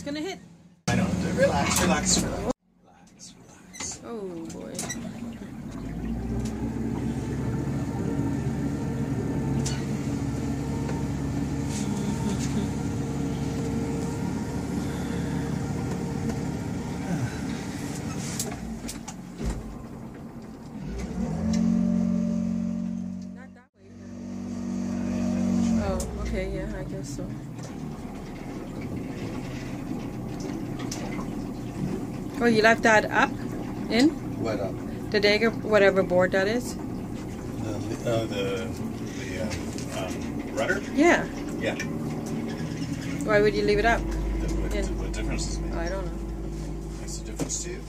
It's gonna hit. I know. Relax, relax, relax. Relax, relax. Oh boy. Not that way. Oh, okay, yeah, I guess so. Oh, you left that up? In? What up? The Dagger, whatever board that is? The rudder? Yeah. Yeah. Why would you leave it up? What difference does it make? I don't know. Makes a difference to you?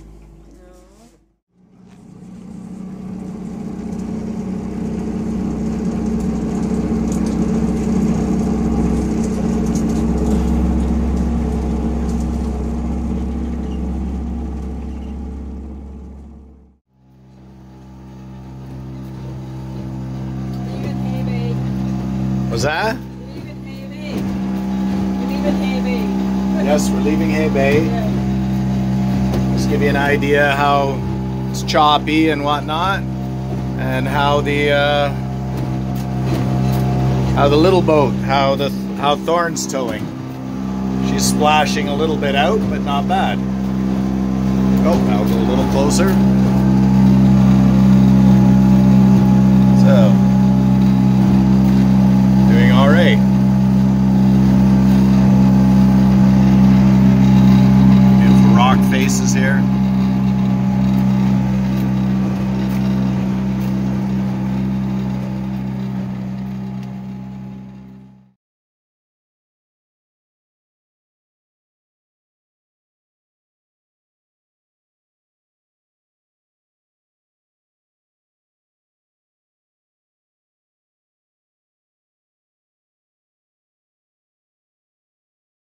What's that? Yes, we're leaving Hay Bay. Just give you an idea how it's choppy and whatnot, and how the little boat, how Thorn's towing. She's splashing a little bit out, but not bad. Oh, I'll go a little closer.